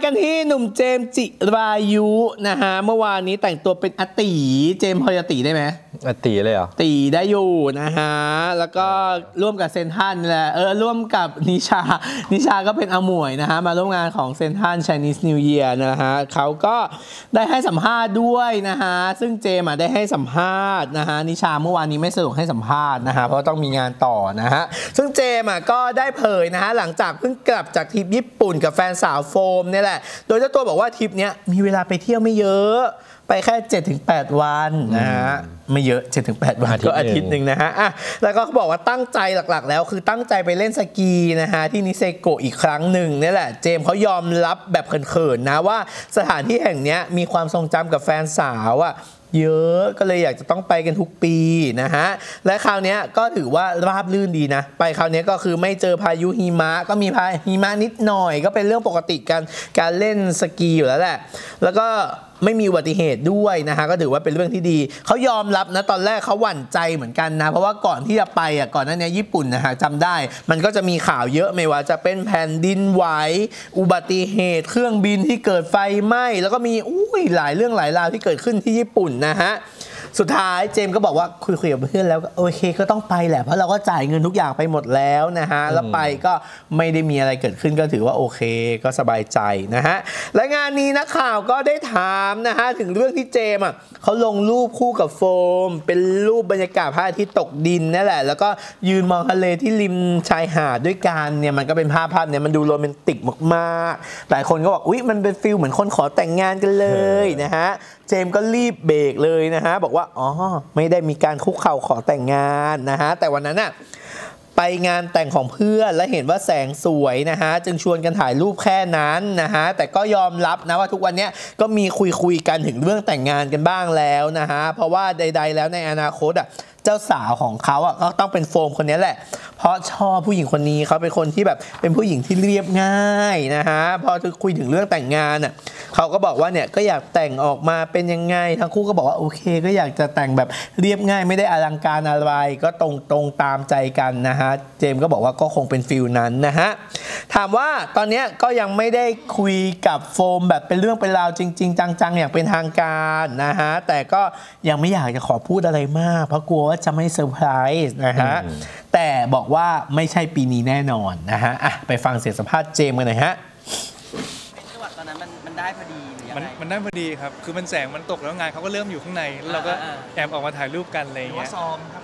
กันที่หนุ่มเจมส์จิรายุนะฮะเมื่อวานนี้แต่งตัวเป็นอาตีเจมส์พอจะตีได้ไหมอาตีเลยเหรอตีได้อยู่นะฮะแล้วก็ร่วมกับเซนทันนี่แหละร่วมกับนิชาก็เป็นอาหมวยนะฮะมาร่วมงานของเซนทัน Chinese New Year นะฮะเขาก็ได้ให้สัมภาษณ์ด้วยนะฮะซึ่งเจมส์ได้ให้สัมภาษณ์นะฮะนิชาเมื่อวานนี้ไม่สะดวกให้สัมภาษณ์นะฮะเพราะต้องมีงานต่อนะฮะซึ่งเจมส์ก็ได้เผยนะฮะหลังจากเพิ่งกลับจากทริปญี่ปุ่นกับแฟนสาวโฟมนี่แหละโดยเจ้าตัวบอกว่าทริปนี้มีเวลาไปเที่ยวไม่เยอะไปแค่ 7-8 วันนะฮะไม่เยอะ 7-8 วันก็อาทิตย์หนึ่งนะฮะแล้วก็เขาบอกว่าตั้งใจหลักๆแล้วคือตั้งใจไปเล่นสกีนะฮะที่นิเซโกะอีกครั้งหนึ่งนี่แหละเจมส์เขายอมรับแบบเขินๆนะว่าสถานที่แห่งนี้มีความทรงจำกับแฟนสาวเยอะก็เลยอยากจะต้องไปกันทุกปีนะฮะและคราวนี้ก็ถือว่าราบลื่นดีนะไปคราวนี้ก็คือไม่เจอพายุหิมะก็มีพายุหิมะนิดหน่อยก็เป็นเรื่องปกติการเล่นสกีอยู่แล้วแหละแล้วก็ไม่มีอุบัติเหตุด้วยนะฮะก็ถือว่าเป็นเรื่องที่ดีเขายอมรับนะตอนแรกเขาหวั่นใจเหมือนกันนะเพราะว่าก่อนที่จะไปก่อนหน้านี้ญี่ปุ่นนะฮะจำได้มันก็จะมีข่าวเยอะไม่ว่าจะเป็นแผ่นดินไหวอุบัติเหตุเครื่องบินที่เกิดไฟไหม้แล้วก็มีหลายเรื่องหลายราวที่เกิดขึ้นที่ญี่ปุ่นนะฮะสุดท้ายเจมส์ก็บอกว่าคุยกับเพื่อนแล้วโอเคก็ต้องไปแหละเพราะเราก็จ่ายเงินทุกอย่างไปหมดแล้วนะฮะแล้วไปก็ไม่ได้มีอะไรเกิดขึ้นก็ถือว่าโอเคก็สบายใจนะฮะและงานนี้นักข่าวก็ได้ถามนะฮะถึงเรื่องที่เจมส์เขาลงรูปคู่กับโฟมเป็นรูปบรรยากาศพระอาทิตย์ตกดินนั่นแหละแล้วก็ยืนมองทะเลที่ริมชายหาดด้วยกันเนี่ยมันก็เป็นภาพเนี่ยมันดูโรแมนติกมากๆหลายคนก็บอกอุ๊ยมันเป็นฟิลเหมือนคนขอแต่งงานกันเลยนะฮะเจมส์ก็รีบเบรกเลยนะฮะบอกว่าอ๋อไม่ได้มีการคุกเข่าขอแต่งงานนะฮะแต่วันนั้นไปงานแต่งของเพื่อนและเห็นว่าแสงสวยนะฮะจึงชวนกันถ่ายรูปแค่นั้นนะฮะแต่ก็ยอมรับนะว่าทุกวันนี้ก็มีคุยกันถึงเรื่องแต่งงานกันบ้างแล้วนะฮะเพราะว่าใดๆแล้วในอนาคตเจ้าสาวของเขาก็ต้องเป็นโฟมคนนี้แหละเพราะชอบผู้หญิงคนนี้เขาเป็นคนที่แบบเป็นผู้หญิงที่เรียบง่ายนะฮะพอคุยถึงเรื่องแต่งงานเขาก็บอกว่าเนี่ยก็อยากแต่งออกมาเป็นยังไงทั้งคู่ก็บอกว่าโอเคก็อยากจะแต่งแบบเรียบง่ายไม่ได้อลังการอะไรก็ตรงตามใจกันนะฮะเจมส์ก็บอกว่าก็คงเป็นฟิลนั้นนะฮะถามว่าตอนนี้ก็ยังไม่ได้คุยกับโฟมแบบเป็นเรื่องเป็นราวจริงๆจังๆอย่างเป็นทางการนะฮะแต่ก็ยังไม่อยากจะขอพูดอะไรมากเพราะกลัวว่าจะไม่เซอร์ไพรส์นะฮะแต่บอกว่าไม่ใช่ปีนี้แน่นอนนะฮะไปฟังเสียงสัมภาษณ์เจมส์กันหน่อยฮะจังหวะตอนนั้นมันได้พอดีหรือยังไงมันได้พอดีครับคือมันแสงมันตกแล้วงานเขาก็เริ่มอยู่ข้างในแล้วเราก็แอบออกมาถ่ายรูปกันอะไรอย่างเงี้ยซ้อมครับ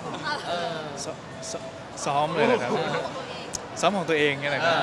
ซ้อมเลยนะครับซ้อมของตัวเองเนี่ยแหละครับ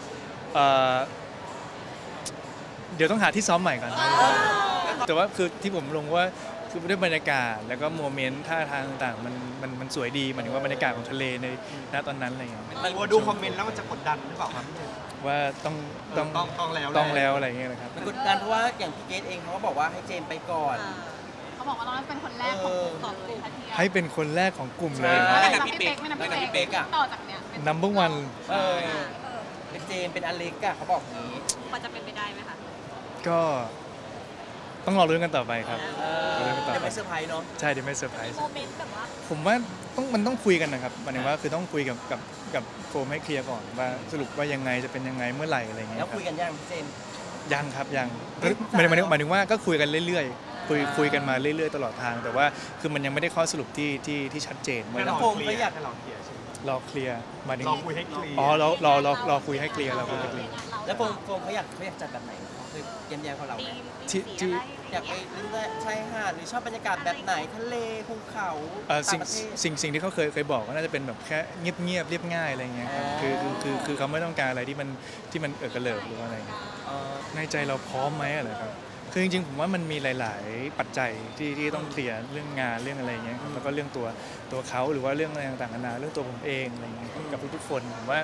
เดี๋ยวต้องหาที่ซ้อมใหม่ก่อนแต่ว่าคือที่ผมลงว่าคือด้วยบรรยากาศแล้วก็โมเมนต์ท่าทางต่างๆมันสวยดีหมายถึงว่าบรรยากาศของทะเลในณตอนนั้นอะไรอย่างเงี้ยดูคอมเมนต์แล้วมันจะกดดันหรือเปล่าครับว่าต้องแล้วอะไรอย่างเงี้ยนะครับมันกดดันเพราะว่าอย่างพี่เกดเองเขาก็บอกว่าให้เจมไปก่อนเขาบอกว่าต้องเป็นคนแรกของกลุ่มให้เป็นคนแรกของกลุ่มเลยไม่นับพี่เป๊กต่อจากเนี้ย number one เป็นเจมเป็นอเล็กเขาบอกนี้พอจะเป็นไปได้ไหมคะก็ต้องรอรุ้นกันต่อไปครับเดี๋ยวไม่เซอร์ไพรส์เนาะใช่เดี๋ยวไม่เซอร์ไพรส์โมเมนต์แบบว่าผมว่ามันต้องคุยกันนะครับหมายถึงว่าคือต้องคุยกับโฟมให้เคลียร์ก่อนว่าสรุปว่ายังไงจะเป็นยังไงเมื่อไหร่อะไรเงี้ยแล้วคุยกันยังพี่เจมยังครับยังหมายถึงว่าก็คุยกันเรื่อยๆคุยกันมาเรื่อยๆตลอดทางแต่ว่าคือมันยังไม่ได้ข้อสรุปที่ชัดเจนแล้วโฟมก็อยากให้เราเคลียร์ใช่ไหมรอเคลียร์มาถึงรอคุยให้เคลียร์อ๋อรอคุยให้เคลียร์เราคุยให้เคลียร์แล้วโฟมเขาอยากจัดแบบไหนคือเยี่ยมๆของเราที่อยากไปเล่นชายหาดหรือชอบบรรยากาศแบบไหนทะเลภูเขาสิ่งที่เขาเคยบอกก็น่าจะเป็นแบบแค่เงียบเรียบง่ายอะไรเงี้ยคือเขาไม่ต้องการอะไรที่มันกระเลิกหรืออะไรในใจเราพร้อมไหมอะไรครับคือจริงๆผมว่ามันมีหลายๆปัจจัยที่ต้องเคลียร์เรื่องงานเรื่องอะไรเงี้ยแล้วก็เรื่องตัวเขาหรือว่าเรื่องอะไรต่างๆนานาเรื่องตัวผมเองอะไรเงี้ยกับทุกๆคนผมว่า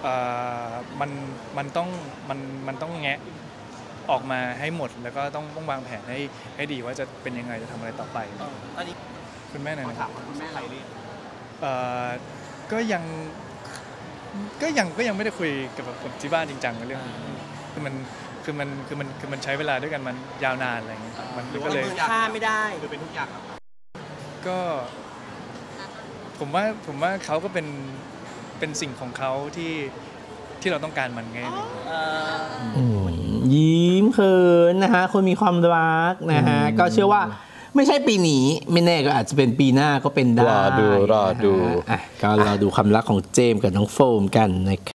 มันต้องแงะออกมาให้หมดแล้วก็ต้องวางแผนให้ดีว่าจะเป็นยังไงจะทำอะไรต่อไปอันนี้คุณแม่ไหนถามคุณแม่อะไรเรียกก็ยังไม่ได้คุยกับที่บ้านจริงจังในเรื่องคือมันใช้เวลาด้วยกันมันยาวนานอะไรเงี้ยมันก็เลยค่าไม่ได้หรือเป็นทุกอย่างก็ผมว่าเขาก็เป็นสิ่งของเขาที่เราต้องการมันไงยิ้มเขินนะฮะคนมีความรักนะฮะก็เชื่อว่าไม่ใช่ปีนี้ไม่แน่ก็อาจจะเป็นปีหน้าก็เป็นได้รอดูนะฮะอ่ะก็รอดูความรักของเจมส์กับน้องโฟมกันนะครับ